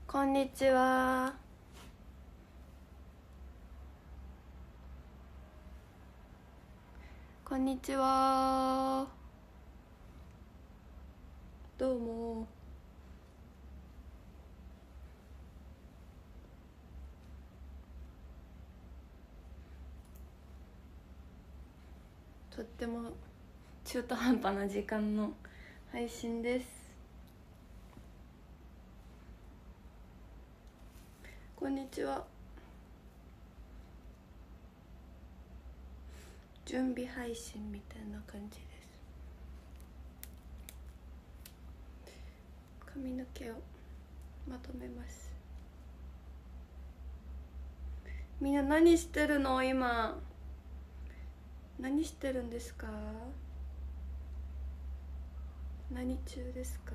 こんにちは。こんにちは。どうも。とっても中途半端な時間の配信です。こんにちは。準備配信みたいな感じです。髪の毛をまとめます。みんな何してるの？今何してるんですか？何中ですか？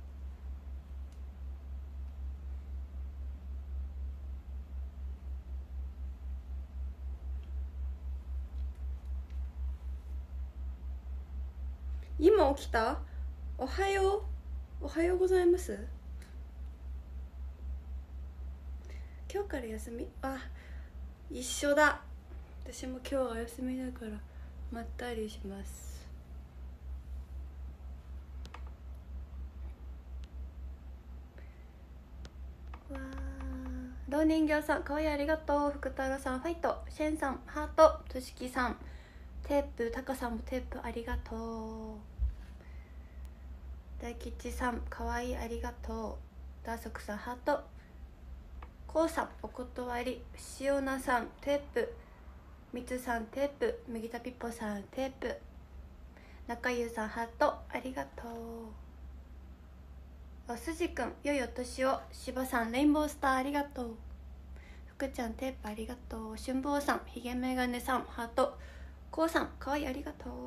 今起きた？おはよう。おはようございます。今日から休み。あ、一緒だ。私も今日はお休みだからまったりします。わー、老人形さんかわいい、ありがとう。福太郎さんファイト。シェンさんハート。としきさんテープ。タカさんもテープありがとう。大吉さんかわいい、ありがとう。ダーソクさんハート。こうさんお断り。しおなさんテープ。みつさんテープ。麦田ピッポさんテープ。中優さんハートありがとう。おすじくん良いお年を。しばさんレインボースターありがとう。福ちゃんテープありがとう。しゅんぼうさんひげメガネさんハート。こうさんかわいい、ありがとう。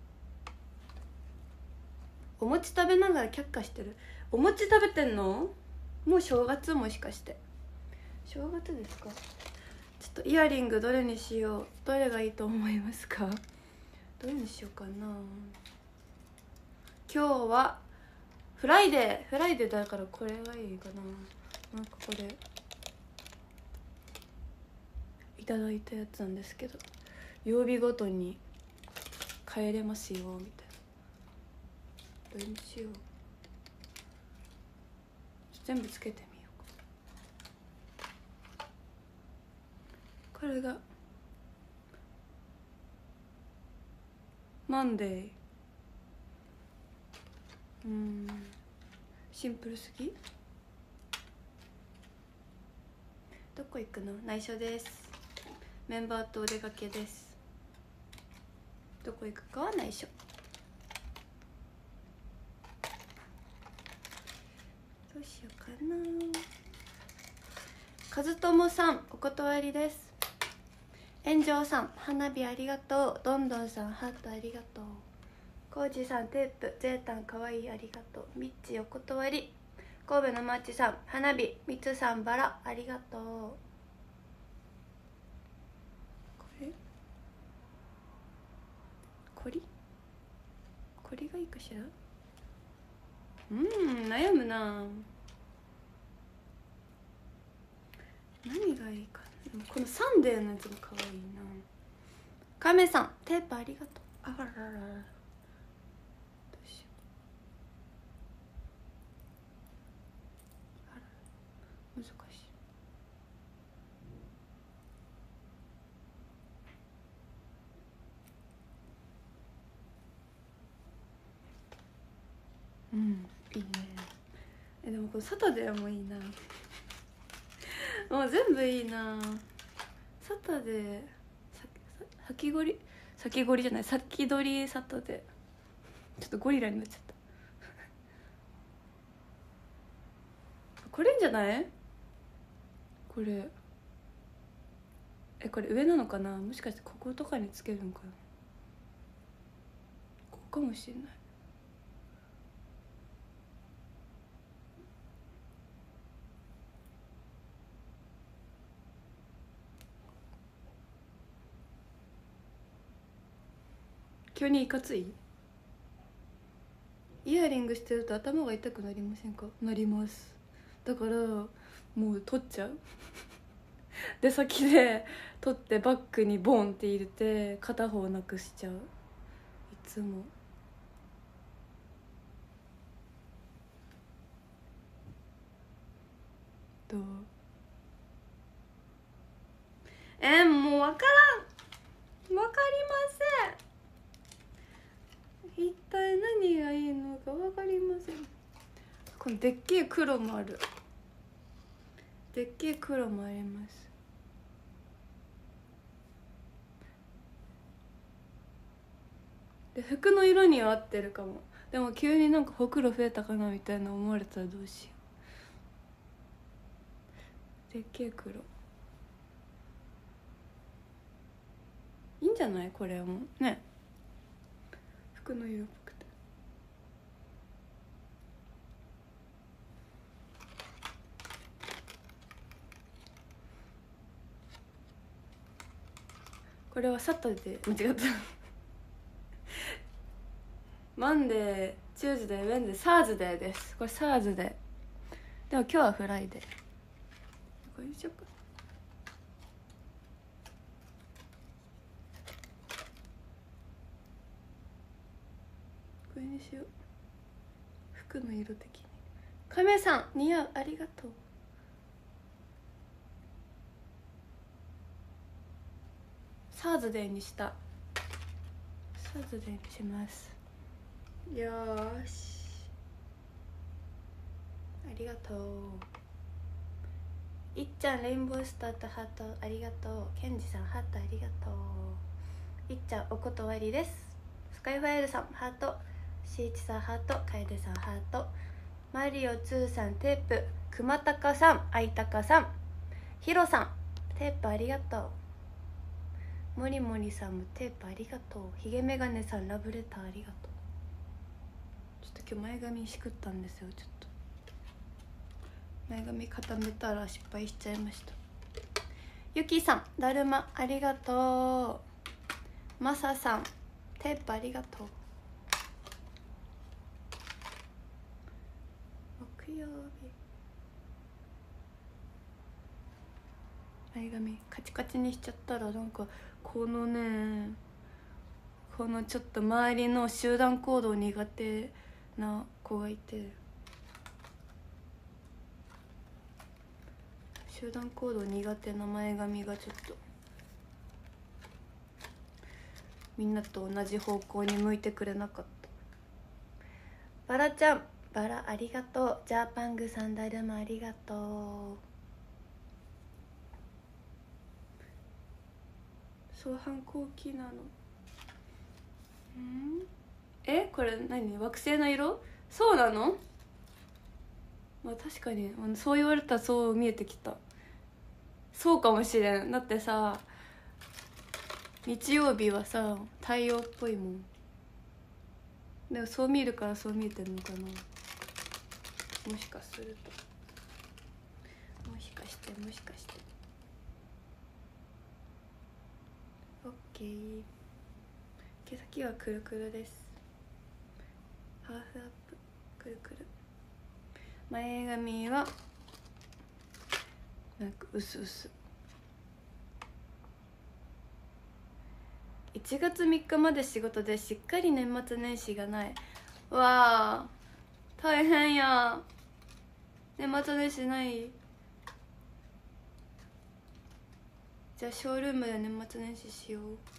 お餅食べながら却下してる。お餅食べてんの？もう正月？もしかして正月ですか？ちょっとイヤリングどれにしよう。どれがいいと思いますか？どれにしようかな。今日はフライデーだからこれがいいかな。なんかこれいただいたやつなんですけど、曜日ごとに変えれますよみたいな。どれにしよう。全部つけてみようか。これがマンデー。シンプルすぎ？どこ行くの？内緒です。メンバーとお出かけです。どこ行くかは内緒。どうしようかな。和友さんお断りです。炎上さん花火ありがとう。どんどんさんハートありがとう。コージさんテープ。ゼータンかわいい、ありがとう。ミッチお断り。神戸のマッチさん花火。ミツさんバラありがとう。これがいいかしら。悩むな。何がいいか。でもこのサンデーのやつがかわいいな。カメさんテープありがとう。あらららら、どうしよう。あら、難しい。いいね。でもこのサタデーもいいな。もう全部いいな。サタデー、先取りじゃない、先取りサタデー。ちょっとゴリラになっちゃった。これいいんじゃない？これこれ上なのかな。もしかしてこことかにつけるんかな。ここかもしれない。急にいかつい？イヤリングしてると頭が痛くなりませんか？なります。 だからもう取っちゃう出先で取ってバッグにボンって入れて片方なくしちゃういつも。どう？もう分からん、分かりません。一体何がいいのか分かりません。このでっけえ黒もある。でっけえ黒もあります。で服の色には合ってるかも。でも急になんかほくろ増えたかなみたいな思われたらどうしよう。でっけえ黒いいんじゃない？これもね、服の色っぽくて。これはサタデー、間違ったマンデー、チューズデー、ウェンデー、サーズデーです。これサーズデーでも今日はフライデー。これにしようか。これにしよう。服の色的に。亀さん似合う、ありがとう。サーズデーにした。サーズデーにします。よーし、ありがとう。いっちゃんレインボースターとハートありがとう。ケンジさんハートありがとう。いっちゃんお断りです。スカイファイルさんハート、シーチさんハート、カエデさんハート、マリオ2さんテープ、くまたかさん、あいたかさん、ヒロさんテープありがとう。もりもりさんもテープありがとう。ひげメガネさんラブレターありがとう。ちょっと今日前髪しくったんですよ。ちょっと前髪固めたら失敗しちゃいました。ゆきさんだるまありがとう。まささんテープありがとう。木曜日前髪カチカチにしちゃったらなんかこのね、このちょっと周りの集団行動苦手な子がいて、集団行動苦手な前髪がちょっとみんなと同じ方向に向いてくれなかった。バラちゃんバラありがとう。ジャーパングさんだるまありがとう。そう反抗期なの。これ何？惑星の色？そうなの？まあ確かにそう言われたらそう見えてきた。そうかもしれん。だってさ日曜日はさ太陽っぽいもん。でもそう見えるからそう見えてんのかな、もしかすると。もしかしてオッケー。毛先はくるくるです。ハーフアップくるくる。前髪はなんか薄々。1月3日まで仕事でしっかり年末年始がない。わあ大変や。年末年始ない。じゃあショールームで年末年始しよう。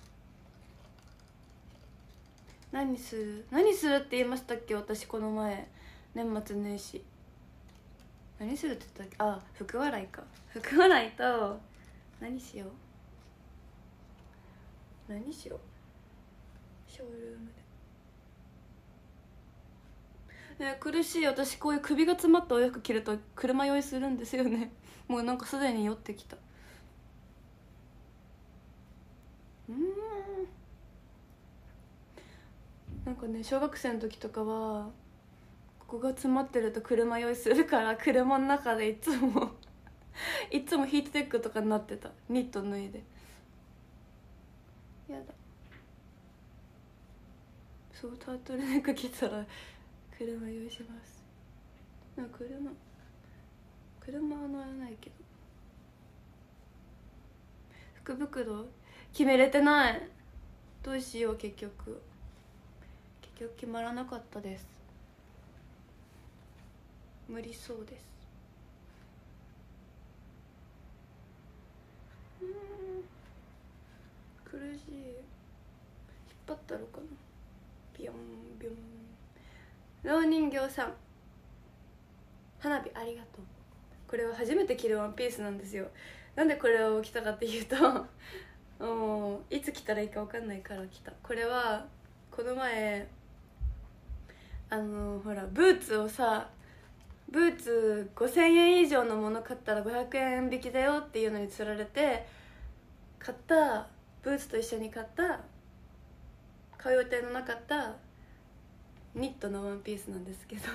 何するって言いましたっけ私この前。年末年始何するって言ったっけ。あ、福笑いか。福笑いと何しようショールームで。苦しい。私こういう首が詰まったお洋服着ると車酔いするんですよね。もうなんかすでに酔ってきた。なんかね小学生の時とかはここが詰まってると車酔いするから車の中でいつもヒートテックとかになってた。ニット脱いで。やだ。そうタートルネック着たら車酔いします。なんか車車は乗らないけど。福袋決めれてない。どうしよう。結局決まらなかったです。無理そうです。苦しい。引っ張ったろかな。ビヨンビヨン。老人形さん、花火ありがとう。これは初めて着るワンピースなんですよ。なんでこれを着たかっていうともういつ着たらいいか分かんないから着た。これはこの前ほらブーツをさ、ブーツ5000円以上のもの買ったら500円引きだよっていうのにつられて買った、ブーツと一緒に買う予定のなかったニットのワンピースなんですけど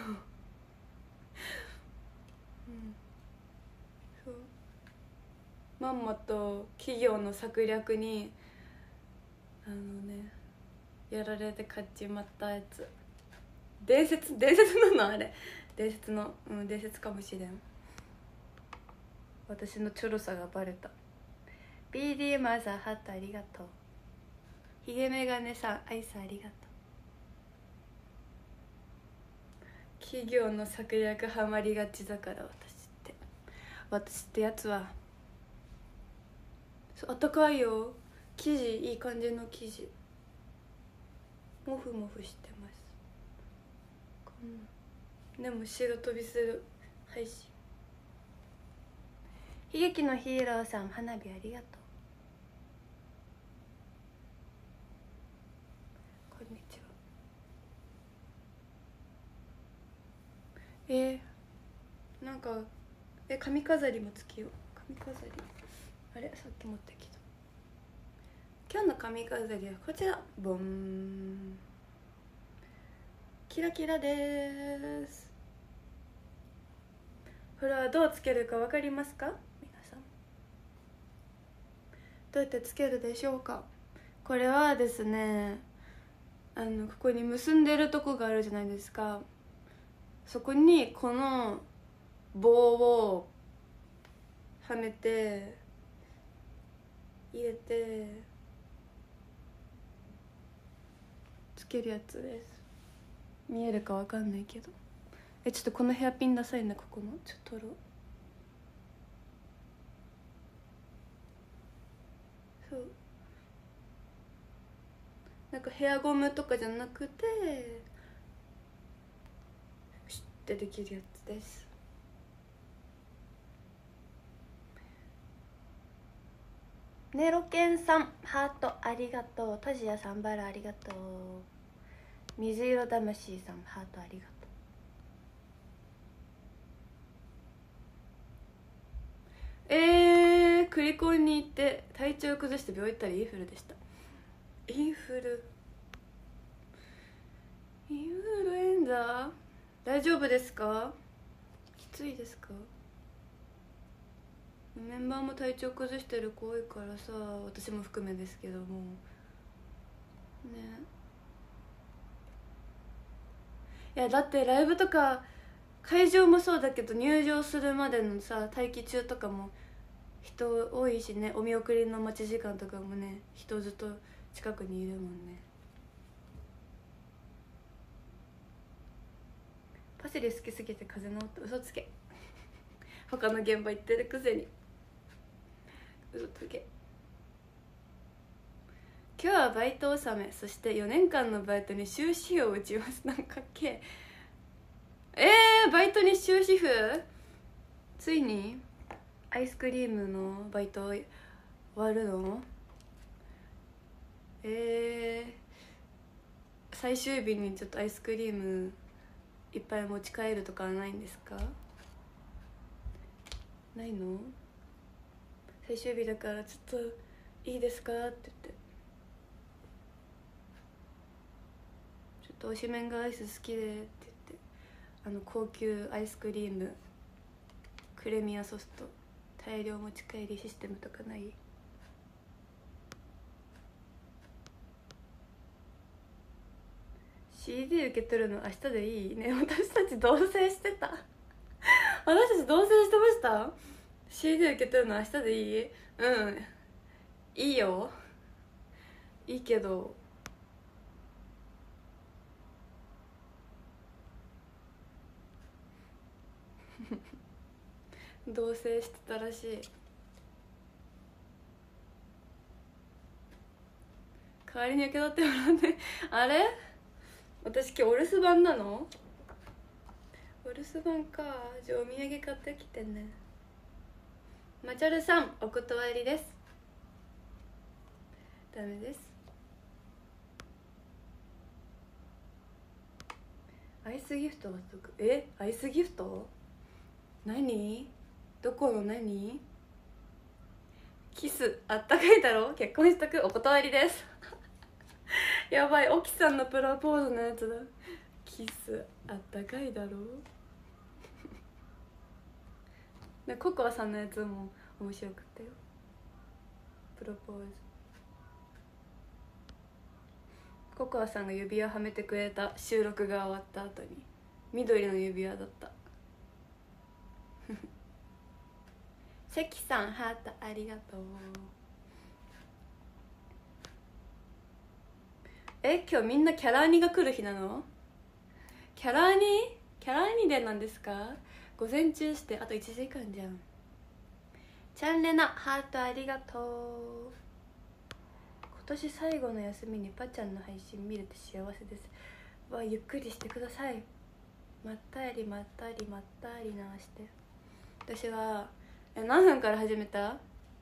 そう、まんまと企業の策略にやられて買っちまったやつ。伝説なのあれ。伝説の、伝説かもしれん。私のチョロさがバレた。 BD マザーハートありがとう。ひげメガネさんアイスありがとう。企業の策略ハマりがちだから私ってやつは。あったかいよ。生地いい感じの生地、モフモフしてます。でも白飛びする配信。悲劇のヒーローさん花火ありがとう。こんにちは。なんか髪飾りもつけよう。髪飾りあれさっき持ってきた。今日の髪飾りはこちら。ボン、キラキラです。これはどうつけるか分かりますか皆さん。どうやってつけるでしょうか。これはですね、ここに結んでるとこがあるじゃないですか。そこにこの棒をはめて入れてつけるやつです。見えるかわかんないけど。ちょっとこのヘアピンダサいな。ここのちょっと取ろう。そう、なんかヘアゴムとかじゃなくてシュッてできるやつです。ネロケンさんハートありがとう。タジヤさんバラありがとう。水色魂さんハートありがとう。クリコンに行って体調崩して病院行ったらインフルでした。インフルエンザ大丈夫ですか？きついですか？メンバーも体調崩してる子多いからさ、私も含めですけどもね。いやだってライブとか会場もそうだけど入場するまでのさ待機中とかも人多いしね。お見送りの待ち時間とかもね、人ずっと近くにいるもんね。パセリ好きすぎて風邪治った。嘘つけ他の現場行ってるくせに嘘つけ。今日はバイト納め、そして4年間のバイトに終止符を打ちます。なんかっけバイトに終止符。ついにアイスクリームのバイト終わるの？最終日にちょっとアイスクリームいっぱい持ち帰るとかはないんですか？ないの？最終日だからちょっといいですかって言って、ちょっと推しメンがアイス好きでって言って、高級アイスクリームクレミアソフト大量持ち帰りシステムとかない？CD 受け取るの明日でいいね。私たち同棲してた私たち同棲してました？ CD 受け取るの明日でいい？うんいいよ、いいけど同棲してたらしい。代わりに受け取ってもらってあれ私今日お留守番なの？お留守番か。じゃあお土産買ってきてね。まちゃるさんお断りです。ダメです。アイスギフトが届く。アイスギフト何？どこの何？キスあったかいだろ？結婚しとく。お断りですやばい、沖さんのプロポーズのやつだ。キスあったかいだろでココアさんのやつも面白かったよ。プロポーズ、ココアさんが指輪はめてくれた収録が終わった後に緑の指輪だった関さんハートありがとう。今日みんなキャラアニが来る日なの？キャラアニでなんですか？午前中してあと1時間じゃん。チャンレナハートありがとう。今年最後の休みにパちゃんの配信見れて幸せです。ゆっくりしてください。まったりまったりまったりなして。私は何分から始めた？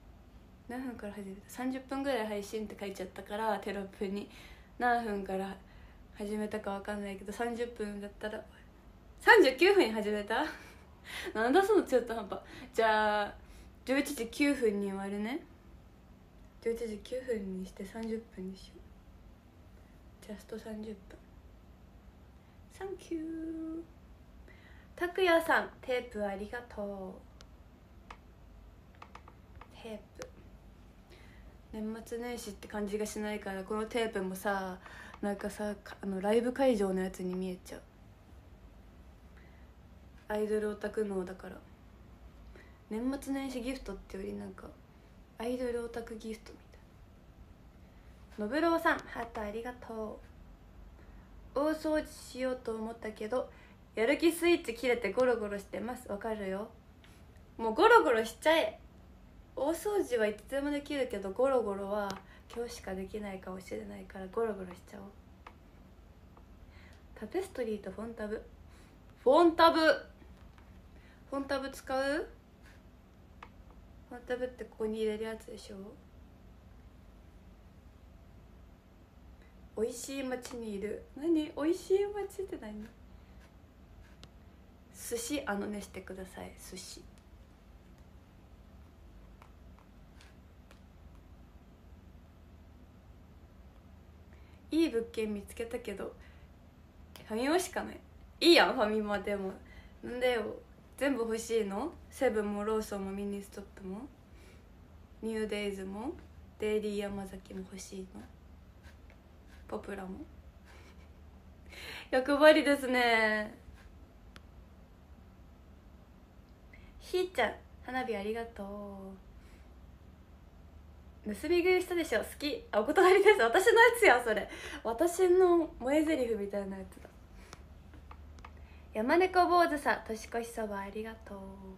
30分ぐらい配信って書いちゃったからテロップに何分から始めたか分かんないけど30分だったら39分に始めたなんだその中途半端。じゃあ11時9分に終わるね。11時9分にして30分にしよう。ジャスト30分。サンキュー。拓也さんテープありがとう。テープ年末年始って感じがしないからこのテープもさなんかさライブ会場のやつに見えちゃう。アイドルオタク脳だから年末年始ギフトってよりなんかアイドルオタクギフトみたいな。のぶろうさんハートありがとう。大掃除しようと思ったけどやる気スイッチ切れてゴロゴロしてます。わかるよ。もうゴロゴロしちゃえ。大掃除はいつでもできるけどゴロゴロは今日しかできないかもしれないからゴロゴロしちゃおう。タペストリーとフォンタブ使う？フォンタブってここに入れるやつでしょ。おいしい町にいる。何？おいしい町って何？寿司してください。寿司いい物件見つけたけどファミマしかない。いいやんファミマでも。なんだよ全部欲しいの？セブンもローソンもミニストップもニューデイズもデイリー山崎も欲しいの？ポプラも欲張りですね。ひーちゃん花火ありがとう。盗み食いしたでしょ。好き。お断りです。私のやつやそれ。私の萌え台詞みたいなやつだ。山猫坊主さん年越しそばありがと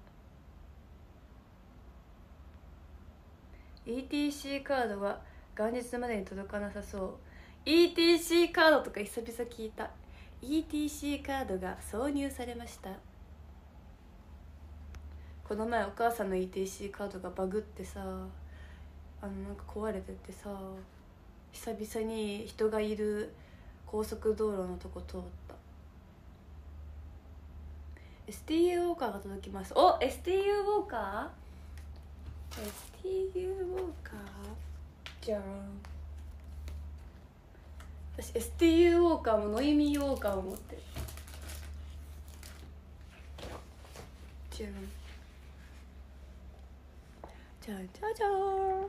う。 ETC カードが元日までに届かなさそう。 ETC カードとか久々聞いた。 ETC カードが挿入されました。この前お母さんの ETC カードがバグってさなんか壊れててさ久々に人がいる高速道路のとこ通った。STU ウォーカーが届きます。お STU ウォーカー STU ウォーカーじゃん。私 STU ウォーカーもノイミーウォーカーを持ってる。じゃんじゃんじゃじゃーん。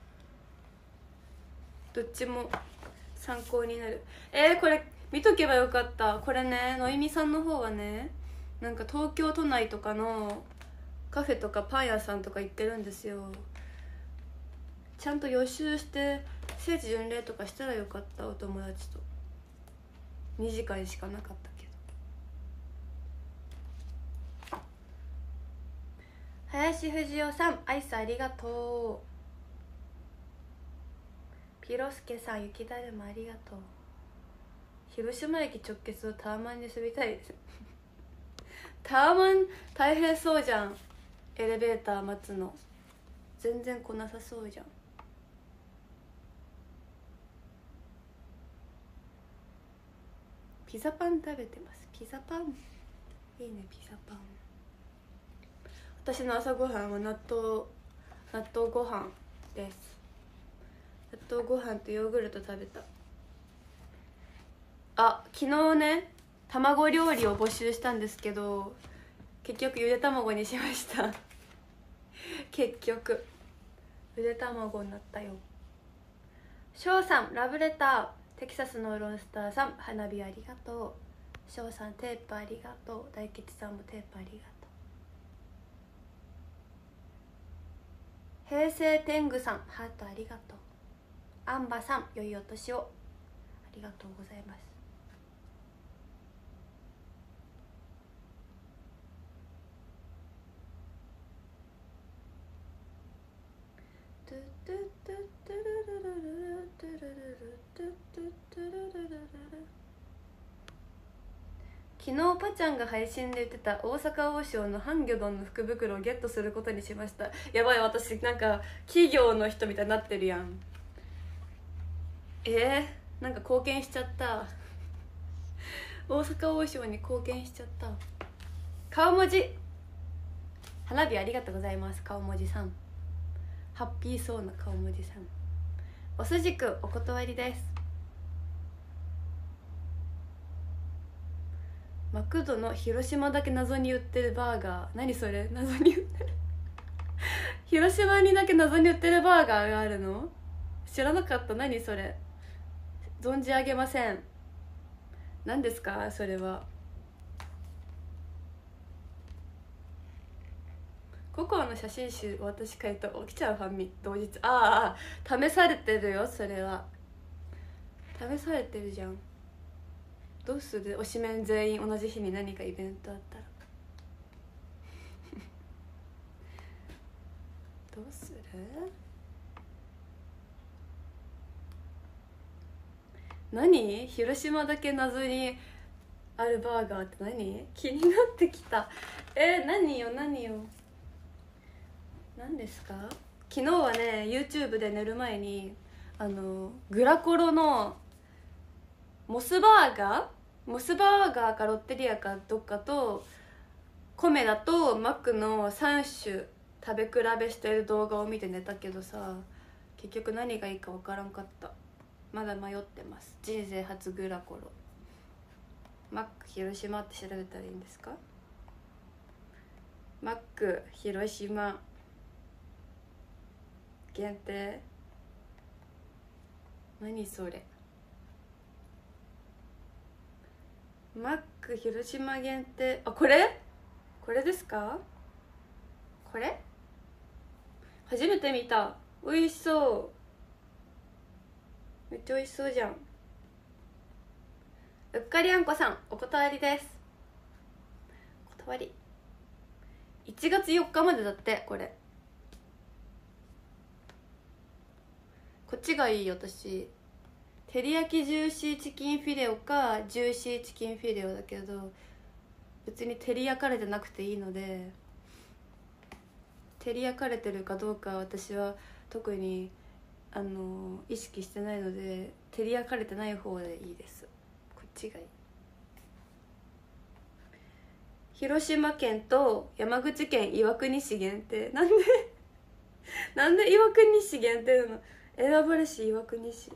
どっちも参考になる。これ見とけばよかった。これねノイミさんの方はねなんか東京都内とかのカフェとかパン屋さんとか行ってるんですよ。ちゃんと予習して聖地巡礼とかしたらよかった。お友達と2時間しかなかったけど。林藤代さん、アイスありがとう。ピロスケさん、雪だるまありがとう。広島駅直結のタワマンに住みたいですタワマン大変そうじゃん。エレベーター待つの全然来なさそうじゃん。ピザパン食べてます。ピザパンいいね。ピザパン。私の朝ごはんは納豆ご飯です。納豆ご飯とヨーグルト食べた。あ、昨日ね卵料理を募集したんですけど結局ゆで卵にしました結局ゆで卵になったよ。翔さん、ラブレター。テキサスのロンスターさん、花火ありがとう。翔さん、テープありがとう。大吉さんもテープありがとう。平成天狗さん、ハートありがとう。アンバさん、良いお年を。ありがとうございます。昨日パちゃんが配信で言ってた大阪王将のハンギョドンの福袋をゲットすることにしました。やばい、私なんか企業の人みたいになってるやん。なんか貢献しちゃった大阪王将に貢献しちゃった。顔文字花火ありがとうございます。顔文字さん、ハッピーそうな顔文字さん。おすじくん、お断りです。マクドの広島だけ謎に売ってるバーガー。何それ、謎に売ってる広島にだけ謎に売ってるバーガーがあるの？知らなかった。何それ、存じ上げません。何ですかそれは。ココアの写真集私書いた起きちゃうファミ同日。ああ、試されてるよ。それは試されてるじゃん。どうする？推しメン全員同じ日に何かイベントあったらどうする？何？広島だけ謎にあるバーガーって何？気になってきた。何よ何よ、何ですか？昨日はね YouTube で寝る前にグラコロのモスバーガーかロッテリアかどっかとコメダとマックの3種食べ比べしてる動画を見て寝たけどさ、結局何がいいか分からんかった。まだ迷ってます。人生初グラコロ。マック広島って調べたらいいんですか？マック広島限定。何それ、マック広島限定。あ、これですか？これ初めて見た。美味しそう。めっちゃ美味しそうじゃん。うっかりあんこさん、お断りです。お断り。1月4日までだって。こっちがいいよ。私照り焼きジューシーチキンフィレオかジューシーチキンフィレオだけど、別に照り焼かれてなくていいので、照り焼かれてるかどうか私は特に意識してないので、照り焼かれてない方でいいです。こっちがいい。広島県と山口県岩国市限定。なんでなんで岩国市限定なの？選ばれし岩国市。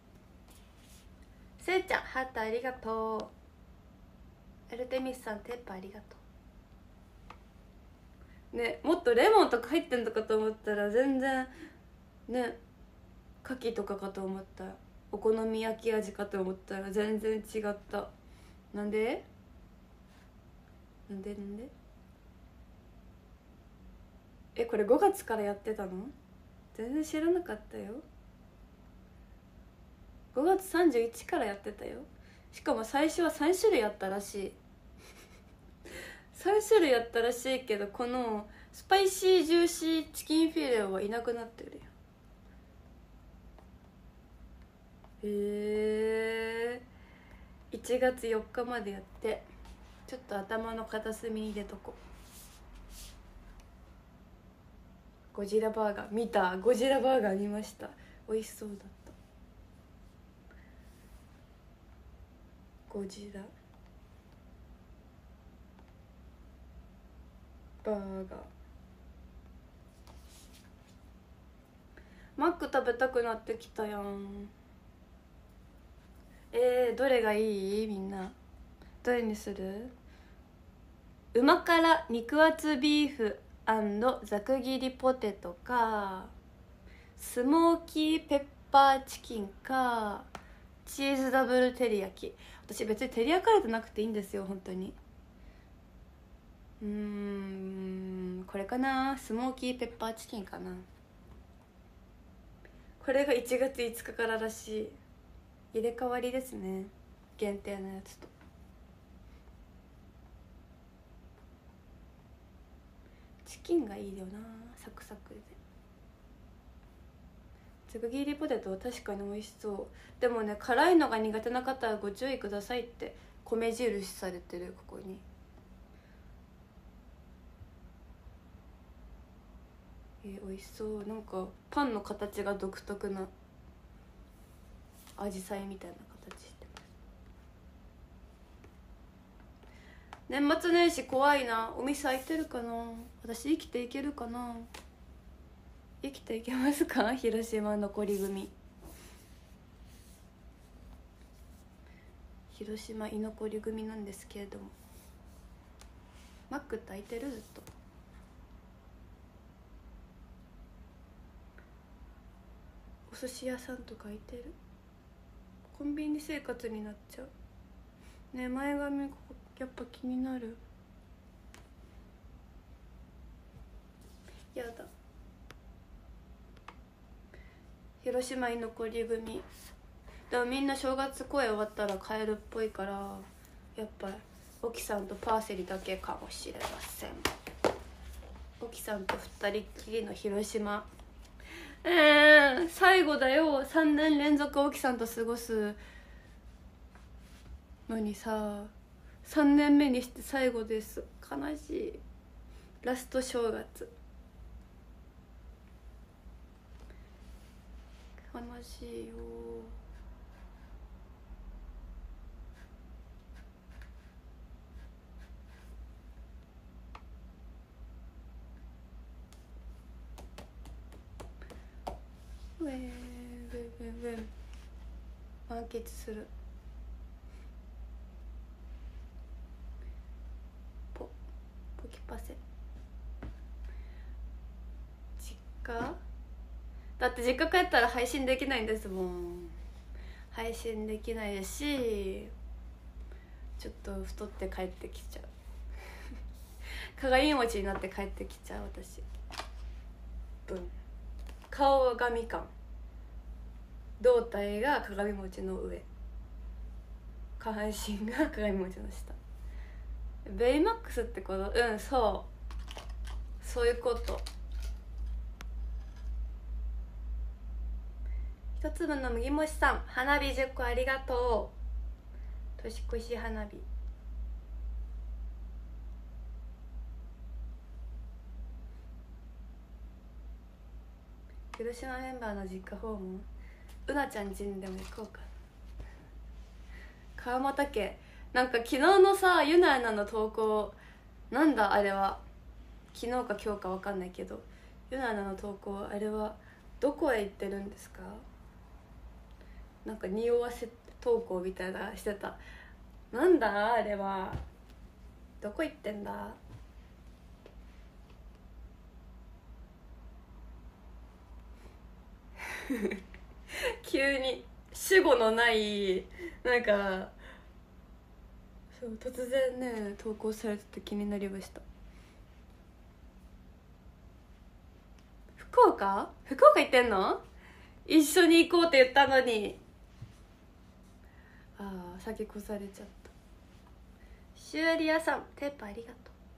せいちゃん、ハートありがとう。エルテミスさん、テープありがとうね。もっとレモンとか入ってんのかと思ったら全然ね、牡蠣とかかと思った。お好み焼き味かと思ったら全然違った。なんで？ なんでこれ5月からやってたの？全然知らなかったよ。5月31日からやってたよ。しかも最初は3種類やったらしい3種類やったらしいけど、このスパイシージューシーチキンフィレオはいなくなってるよ。1月4日までやって、ちょっと頭の片隅に入れとこう。ゴジラバーガー見た？ゴジラバーガー見ました。美味しそうだった。ゴジラバーガー。マック食べたくなってきたやん。どれがいい？みんなどれにする？うま辛肉厚ビーフ&ざく切りポテトか、スモーキーペッパーチキンか、チーズダブル照り焼き。私別に照り焼かれてなくていいんですよ本当に。これかな。スモーキーペッパーチキンかな。これが1月5日かららしい。入れ替わりですね、限定のやつと。チキンがいいよな、サクサクで。ざく切りポテトは確かに美味しそう。でもね、辛いのが苦手な方はご注意くださいって米印されてる、ここに。美味しそう。なんかパンの形が独特なアジサイみたいな形してます。年末年始怖いな。お店開いてるかな。私生きていけるかな。生きていけますか？広島残り組。広島居残り組なんですけれども。マックって開いてる？ずっと。お寿司屋さんとか開いてる？コンビニ生活になっちゃうね。前髪やっぱ気になる。やだ。広島居残り組でもみんな正月公演終わったら帰るっぽいから、やっぱ沖さんとパーセリだけかもしれません。沖さんと2人っきりの広島。最後だよ。3年連続沖さんと過ごすのにさ、3年目にして最後です。悲しい。ラスト正月。悲しいよ。満喫する。ポキパセ。実家だって実家帰ったら配信できないんですもん。配信できないし、ちょっと太って帰ってきちゃう鏡餅になって帰ってきちゃう私。顔はガミ感、胴体が鏡餅の上、下半身が鏡餅の下。ベイマックスってこと？そういうこと。一粒の麦餅さん、花火10個ありがとう。年越し花火。広島メンバーの実家訪問、うなちゃん家にでも行こうか。川俣家。なんか昨日のさ、ゆなやなの投稿、なんだあれは。昨日か今日か分かんないけど、ゆなやなの投稿、あれはどこへ行ってるんですか？なんか匂わせ投稿みたいなしてた。なんだあれは。どこ行ってんだ。急に主語のないなんかそう突然ね投稿されたと気になりました。福岡行ってんの？一緒に行こうって言ったのに。ああ先越されちゃった。シュアリアさんテープありがとう。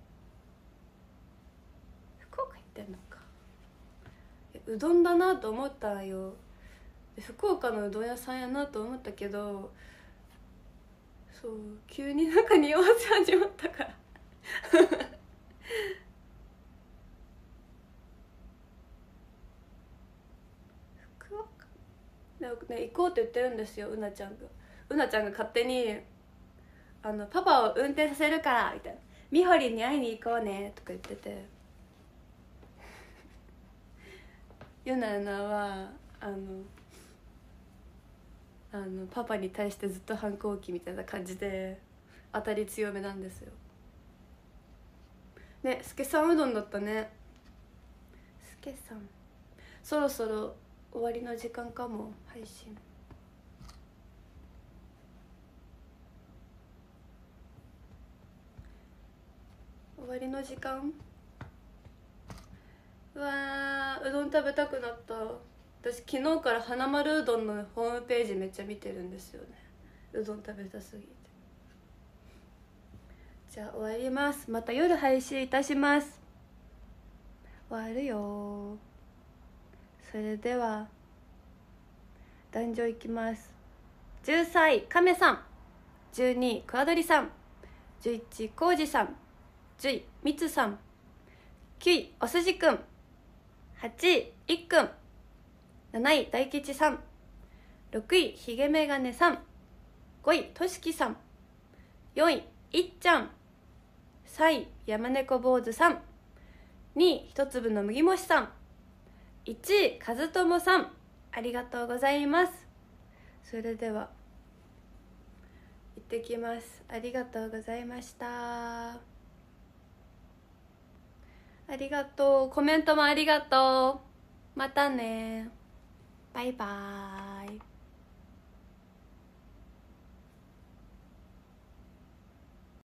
福岡行ってんのか。うどんだなと思ったんよ。福岡のうどん屋さんやなと思ったけど、そう急になんか匂わせ始まったから福岡ね、行こうって言ってるんですよ。うなちゃんが勝手にパパを運転させるからみたいな、みほりんに会いに行こうねとか言っててゆななはパパに対してずっと反抗期みたいな感じで当たり強めなんですよね。すけさんうどんだったね。すけさんそろそろ終わりの時間かも。配信終わりの時間。うわーうどん食べたくなった。私昨日から花丸うどんのホームページめっちゃ見てるんですよね。うどん食べたすぎて。じゃあ終わります。また夜配信いたします。終わるよ。それでは壇上いきます。13位亀さん、12位クワドリさん、11位コウジさん、10位ミツさん、9位おすじくん、8位いっくん、7位大吉さん、6位ひげメガネさん、5位としきさん、4位いっちゃん、3位山猫坊主さん、2位一粒の麦もしさん、1位かずともさん、ありがとうございます。それでは行ってきます。ありがとうございました。ありがとう。コメントもありがとう。またね。バイバーイ。